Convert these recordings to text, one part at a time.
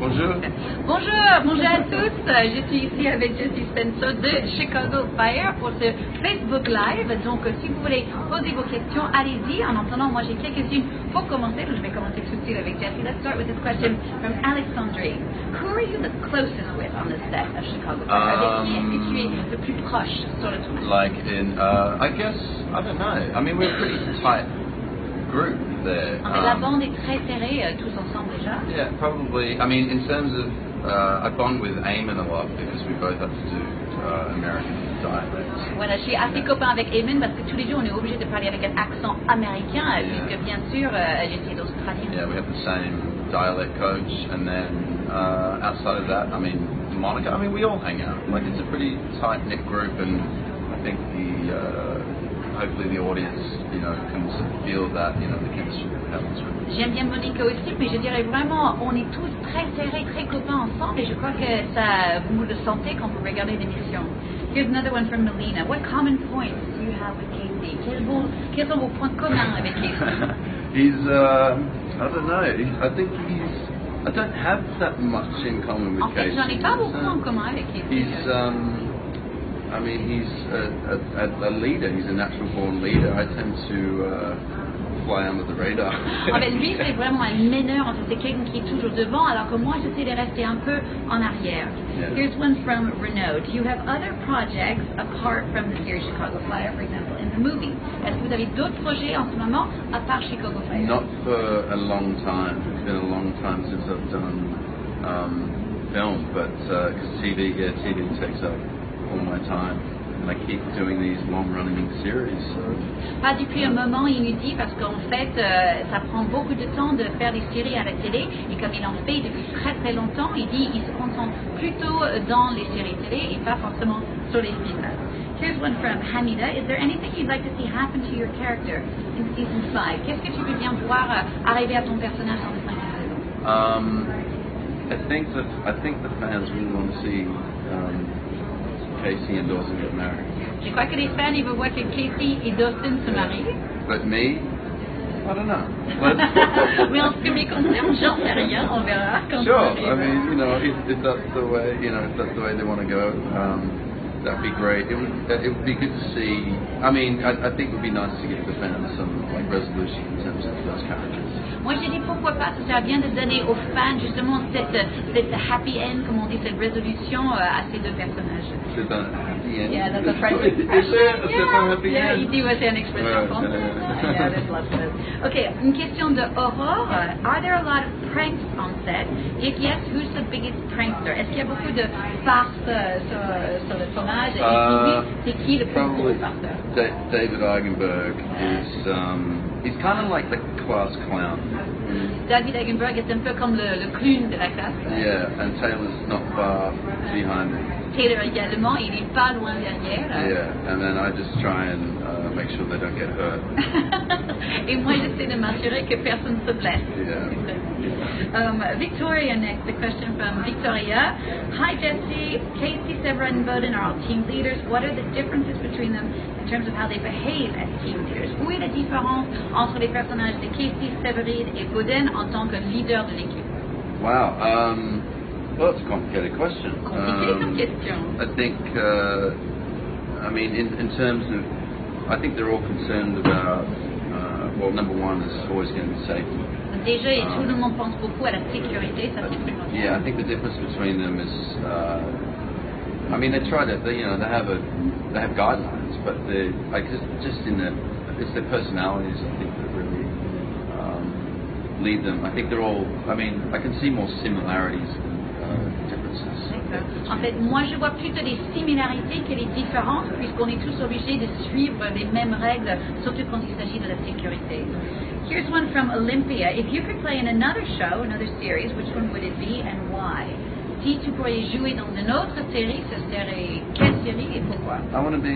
Bonjour. Bonjour à tous. Je suis ici avec Jesse Spencer de Chicago Fire pour ce Facebook Live. Donc, si vous voulez poser vos questions, allez-y. En attendant, moi j'ai quelques-unes pour commencer. Donc, je vais commencer tout de suite avec Jesse. Let's start with this question from Alexandre. Who are you the closest with on the set of Chicago Fire? Avec qui est-ce que tu es le plus proche sur le tournage? Like in, I guess, I don't know. I mean, we're a pretty tight group there. En fait, la bande est très serrée, tous ensemble déjà. Yeah, probably. I mean, in terms of, I bond with Eamon a lot because we both have to do American dialects. Voilà, je suis assez copain avec Eamon parce que tous les jours on est obligé de parler avec un accent américain, puisque bien sûr, j'étais d'Australie. Yeah, we have the same dialect coach, and then outside of that, I mean, Monica. I mean, we all hang out. Like, it's a pretty tight knit group, and I think hopefully the audience, can sort of feel that, the chemistry that we have on screen. J'aime bien Monica aussi, mais je dirais vraiment, on est tous très serrés, très copains ensemble, et je crois que ça, vous le sentez quand vous regardez l'émission. Here's another one from Melina. What common points do you have with Casey? Quels sont vos points communs avec Casey? He's, I don't know. I don't have that much in common with Casey. En fait, j'en ai pas beaucoup en commun avec Casey. He's a leader. He's a natural born leader. I tend to fly under the radar. En fait, lui, c'est vraiment un meneur. En fait, c'est quelqu'un qui est toujours devant, alors que moi, j'essaie de rester un peu en arrière. Yeah. Here's one from Renaud. Do you have other projects apart from the series Chicago Fire, for example, in the movie? Est-ce que vous avez d'autres projets en ce moment à part Chicago Fire? Not for a long time. It's been a long time since I've done film, but because TV takes up all my time, and I keep doing these long-running series. So. Pas depuis un moment, il nous dit, parce qu'en fait, ça prend beaucoup de temps de faire des séries à la télé, et comme il en fait depuis très très longtemps, il dit qu'il se concentre plutôt dans les séries télé et pas forcément sur les films. Here's one from Hamida. Is there anything you'd like to see happen to your character in season 5? Qu'est-ce que tu veux bien voir arriver à ton personnage dans la 5e saison? I think the fans really want to see Casey and Dawson get married. Je crois que les fans, ils veulent voir que Casey et Dawson se marient. But me, I don't know. Mais en ce qui me concerne, j'en sais rien. On verra quand Sure. ça arrive. I mean, if that's the way, if that's the way they want to go, that'd be great. It would be good to see. I mean, I think it would be nice to give the fans some resolution in terms of those characters. Moi, j'ai dit pourquoi pas, ce serait bien de donner aux fans justement cette happy end, comme on dit, cette résolution à ces deux personnages. C'est un happy end. Yeah, that's a French expression. C'est un happy end. Il dit, c'est une expression française. Yeah, there's lots of it. Okay, une question de Aurore. Are there a lot of pranks on set? If yes, who's the biggest prankster? Est-ce qu'il y a beaucoup de farces sur le tournage? Et si oui, c'est qui le plus gros farceur? David Eigenberg is. He's kind of like the class clown. David Eigenberg est un peu comme le clown de la classe. Yeah, and Taylor's not far behind me. Taylor également, il est pas loin derrière. Yeah, and then I just try and make sure they don't get hurt. Et moi, j'essaie de m'assurer que personne se blesse. Yeah. Victoria next, a question from Victoria. Hi Jesse, Casey, Severin, and Bowden are all team leaders. What are the differences between them in terms of how they behave as team leaders? Où est la différence entre les personnages de Casey, Severin et Bowden en tant que leader de l'équipe? Wow, well, it's a complicated question. I think, I mean, in terms of, I think they're all concerned about, well, number one is always going to be safety. Déjà, et tout le monde pense beaucoup à la sécurité, ça c'est primordial. Yeah, I think the difference between them is, I mean, they try to, they have guidelines, but it's their personalities, I think, that really lead them. I think they're all, I mean, I can see more similarities than differences. En fait, moi je vois plutôt des similarités que les différences, puisqu'on est tous obligés de suivre les mêmes règles, surtout quand il s'agit de la sécurité. Here's one from Olympia. If you could play in another show, another series, which one would it be and why? Si tu pourrais jouer dans une autre série, ce serait quelle série et pourquoi? I want to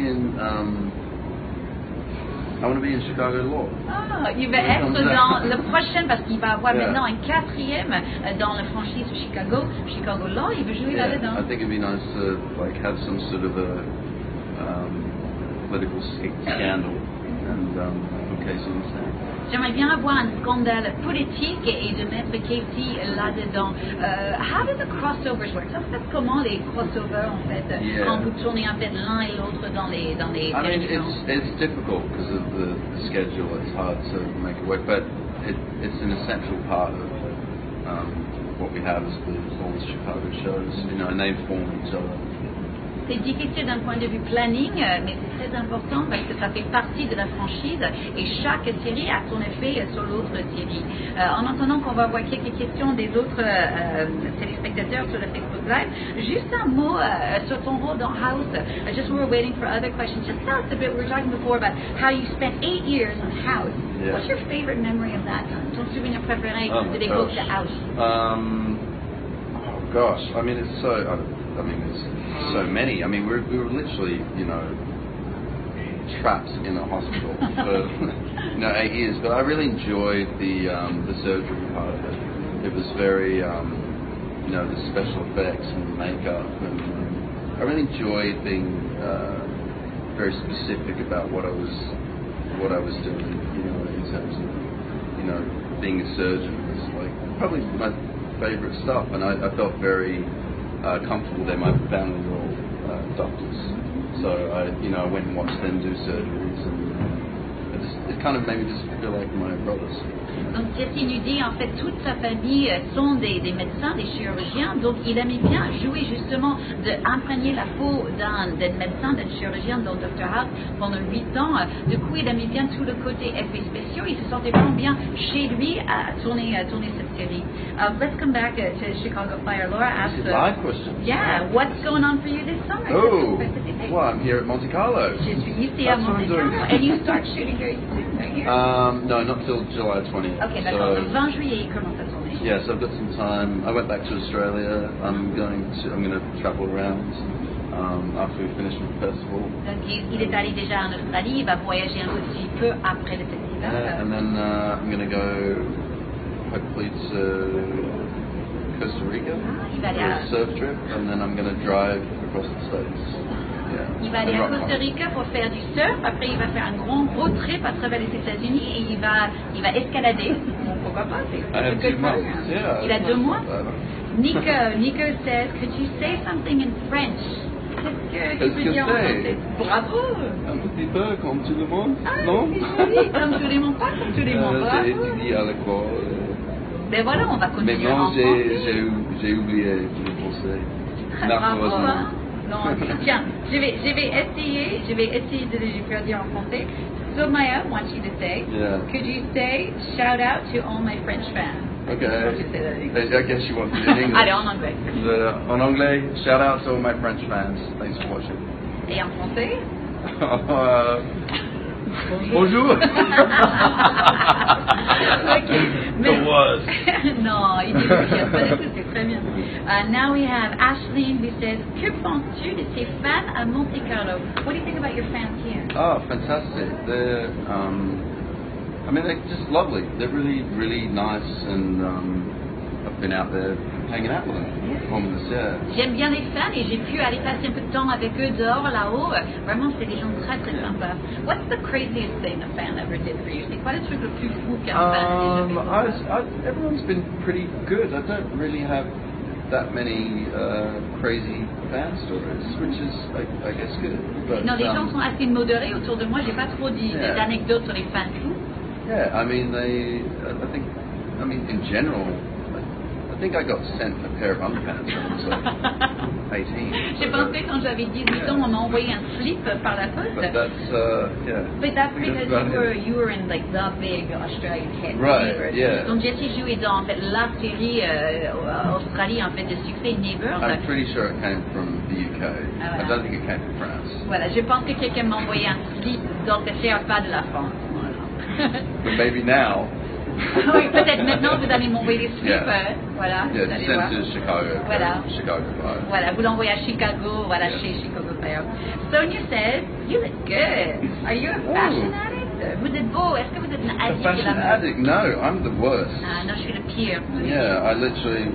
be in Chicago Law. Ah, il va être dans le prochain, parce qu'il va avoir maintenant un 4e dans la franchise Chicago Law. Il veut jouer là-dedans. I think it'd be nice to have some sort of a political scandal and Casey instead. J'aimerais bien avoir un scandale politique et de mettre Casey là-dedans. How do the crossovers work? Ça se passe comment les crossovers en fait quand vous tournez en fait l'un et l'autre dans les I mean, it's difficult because of the schedule. It's hard to make it work, but it's an essential part of what we have as all the Chicago shows, you know, and they inform each other. C'est difficile d'un point de vue planning, mais c'est très important parce que ça fait partie de la franchise et chaque série a son effet sur l'autre série. En entendant qu'on va voir quelques questions des autres téléspectateurs sur le Facebook Live, juste un mot sur ton rôle dans House. Just we were waiting for other questions. Just tell us a bit. We were talking before about how you spent 8 years on House. Yeah. What's your favorite memory of that? Ton souvenir préféré de l'époque de House? Oh gosh, I mean it's so. I mean, there's so many. I mean, we were literally, you know, trapped in a hospital for 8 years. But I really enjoyed the surgery part of it. It was very, the special effects and makeup, and I really enjoyed being very specific about what I was doing. You know, in terms of, being a surgeon. It was like probably my favorite stuff, and I felt very comfortable there. My family were all doctors, so I went and watched them do surgeries, and it kind of made me just feel like my brothers. Donc Jesse nous dit en fait toute sa famille sont des médecins, des chirurgiens, donc il aimait bien jouer justement d'imprégner la peau d'un médecin, d'un chirurgien dans Dr House pendant 8 ans. Du coup il aimait bien tout le côté effets spéciaux, il se sentait vraiment bien chez lui à tourner cette série. Let's come back to Chicago Fire. Laura asked, live question. Yeah, what's going on for you this summer? Oh, well, I'm here at Monte Carlo. Je suis ici à Monte Carlo, and you start shooting very soon, right here? No, not till July 20th. Okay, d'accord. Le 20 juillet, il commence à tourner. Yeah, so I've got some time. I went back to Australia. I'm going to travel around after we finish with the festival. Donc il est allé déjà en Australie, il va voyager un petit peu après le festival. Yeah, and then I'm going to go hopefully to Costa Rica for a surf trip, and then I'm going to drive across the States. Il va aller à Costa Rica pour faire du surf, après il va faire un grand road trip à travers les États-Unis et il va escalader. Bon, pourquoi pas, c'est que ça. Il a 2 mois. Nico says, could you say something in French? Qu'est-ce que tu peux dire en français? Bravo! Un petit peu comme tout le monde, non? Oui, comme tous les mondes, pas comme tous les mondes. J'ai étudié à l'école. Ben voilà, on va continuer en français. Maintenant, j'ai oublié le français. Bravo, hein? Non, tiens, je vais essayer de le faire dire en français. So Maya wants you to say, could you say shout out to all my French fans? Okay. I guess you want it in English. Allez, en anglais. En anglais, shout out to all my French fans. Thanks for watching. Et en français? Bonjour. The worst. No, il dit bien, c'est très bien. Now we have Ashleen who says, que penses-tu de tes fans à Monte Carlo? What do you think about your fans here? Oh, fantastic. They're, they're just lovely. They're really, really nice, and I've been out there hanging out with them. J'aime bien les fans et j'ai pu aller passer un peu de temps avec eux dehors là-haut. Vraiment, c'est des gens très très sympas. What's the craziest thing a fan ever did for you? C'est quoi le truc le plus fou qu'un fan ait fait? Everyone's been pretty good. I don't really have that many crazy fan stories, which is, I guess, good. But, non, les gens sont assez modérés autour de moi. J'ai pas trop d'anecdotes sur les fans fous. Yeah, in general, I think I got sent a pair of underpants when I was like 18. J'ai pensé quand j'avais 18 ans, on m'a envoyé un slip par la poste. But that's because you were in like the big Australian hit. Right, yeah. Donc Jesse jouait dans en fait, la série Australie en fait de succès Neighbours. I'm pretty sure it came from the UK. I don't think it came from France. Voilà, je pense que quelqu'un m'a envoyé un slip d'Angleterre, pas de la France. Voilà. But maybe now. Oui, peut-être maintenant vous allez m'envoyer des slips, voilà. Yeah, sent to Chicago. Voilà. Chicago Fire. Voilà, vous l'envoyez à Chicago, voilà, chez Chicago Fire. Sonia says, you look good. Are you a fashion addict? Vous êtes beau, est-ce que vous êtes un addict de la mode? A fashion addict? No, I'm the worst. Ah, non, je suis le pire. Yeah, I literally,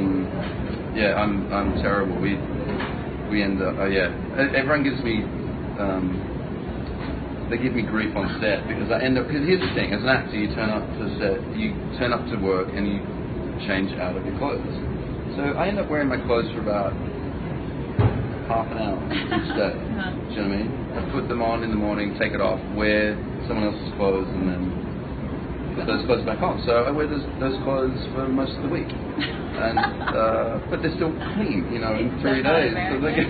I'm terrible. We end up, everyone gives me they give me grief on set because I end up. Because here's the thing: as an actor, you turn up to set, you turn up to work, and you change out of your clothes. So I end up wearing my clothes for about half an hour each day. Do you know what I mean? I put them on in the morning, take it off, wear someone else's clothes, and then put those clothes back on. So I wear those clothes for most of the week. And but they're still clean, you know, in 3 days.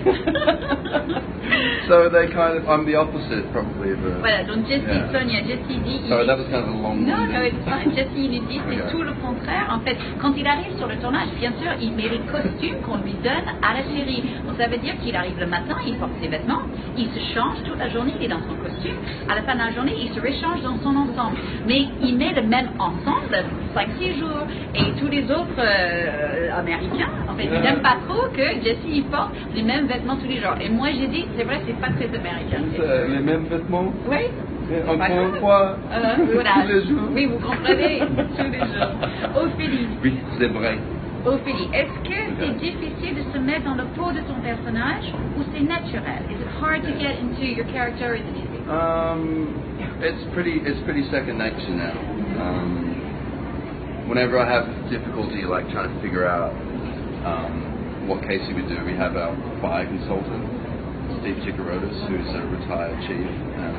So they kind of, I'm the opposite probably of a... Voilà, donc Jesse Sonia, Jesse dit... Sorry, that was kind of a long... Non, Jesse il dit c'est tout le contraire. En fait, quand il arrive sur le tournage, bien sûr, il met les costumes qu'on lui donne à la série. Donc ça veut dire qu'il arrive le matin, il porte ses vêtements, il se change toute la journée, il est dans son costume. À la fin de la journée, il se réchange dans son ensemble. Mais il met le même ensemble 5-6 jours. Et tous les autres américains, en fait, ils n'aiment pas trop que Jesse il porte les mêmes vêtements tous les jours. Et moi j'ai dit, c'est vrai, c'est pas très américain. Les mêmes vêtements? Oui. Encore une fois, voilà. tous les jours. Oui, vous comprenez, tous les jours. Ophélie. Oui, c'est vrai. Ophélie, est-ce que c'est difficile de se mettre dans le pot de ton personnage ou c'est naturel? Is it hard to get into your character in the music? It's pretty second nature now. Whenever I have difficulty, like trying to figure out what Casey would do, we have our fire consultant, Steve Chikarotis, who's a retired chief,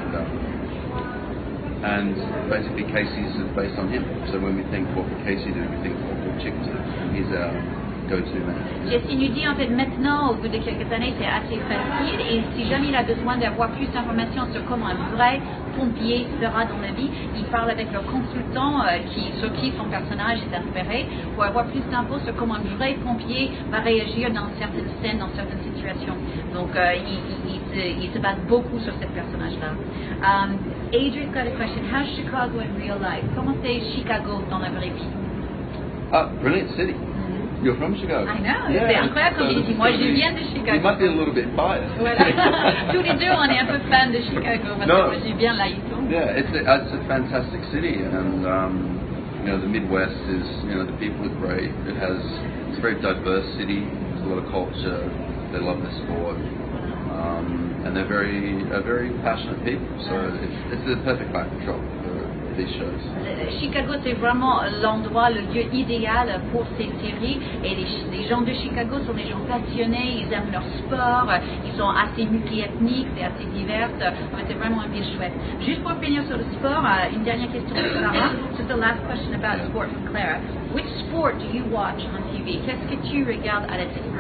and basically Casey's is based on him. So when we think what would Casey do, we think what would Chick do, and he's our go-to man. Jesse nous dit en fait maintenant, au bout de quelques années, c'est assez facile et si jamais il a besoin d'avoir plus d'informations sur comment un vrai pompier sera dans la vie, il parle avec le consultant sur qui son personnage est inspiré pour avoir plus d'infos sur comment un vrai pompier va réagir dans certaines scènes, dans certaines situations. Donc il se base beaucoup sur ce personnage-là. Adrian's got a question. How's Chicago in real life? Comment c'est Chicago dans la vraie vie? Brilliant city. You're from Chicago. I know, c'est incroyable comme il dit. Moi, je viens de Chicago. You might be a little bit biased. Voilà. Tous les deux, on est un peu fans de Chicago parce que moi, je viens là, ils sont. Yeah, it's a fantastic city, and you know the Midwest is, you know, the people are great. It's a very diverse city. There's a lot of culture. They love the sport, and they're very passionate people. So it's the perfect backdrop for these shows. Chicago, c'est vraiment l'endroit, le lieu idéal pour ces séries. Et les gens de Chicago sont des gens passionnés, ils aiment leur sport, ils sont assez multiethniques, c'est assez divers. C'est vraiment une ville chouette. Juste pour finir sur le sport, une dernière question de Clara. Just a last question about sport from Clara. Which sport do you watch on TV? Qu'est-ce que tu regardes à la télé?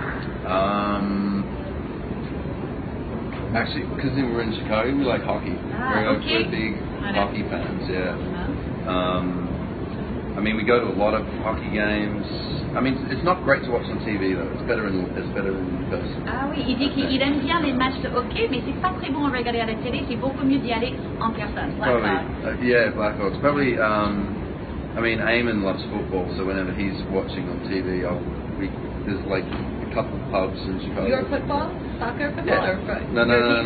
Actually, because we're in Chicago, we like hockey. Okay. We're big hockey fans, yeah. I mean, we go to a lot of hockey games. I mean, it's not great to watch on TV though. It's better in person. Ah oui, il dit qu'il aime bien les matchs de hockey, mais c'est pas très bon à regarder à la télé. C'est beaucoup mieux d'y aller en personne. Probably, yeah, Blackhawks. Probably. I mean, Eamon loves football, so whenever he's watching on TV, there's like a couple of pubs in Chicago. Your football? Soccer football or foot? No.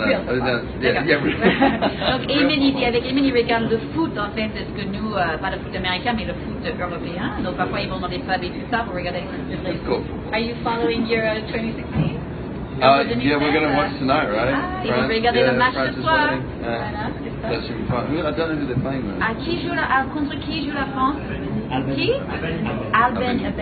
Donc Eamon, il dit, avec Eamon, il regarde le foot en fait, c'est ce que nous, pas le foot américain, mais le foot européen. Donc parfois ils vont dans les pubs et tout ça pour regarder le foot. Cool. Are you following your 2016? Yeah, we're going to watch tonight, right? Ils vont regarder le match ce soir. Voilà, that should be fun. I don't know who they're playing with. Contre qui joue la France? Qui? Albania,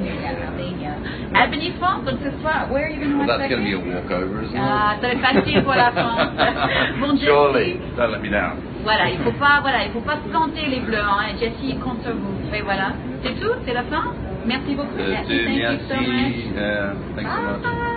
France. Donc ce soir, where are you going to watch that? That's going to be a walkover, isn't it? Ah, ça va être facile pour la France. Bon, Surely, don't let me down. Voilà, il faut pas planter les bleus, hein. Jesse compte sur vous. Et voilà, c'est tout, c'est la fin. Merci beaucoup. Merci. Thank you so much. Thanks so much.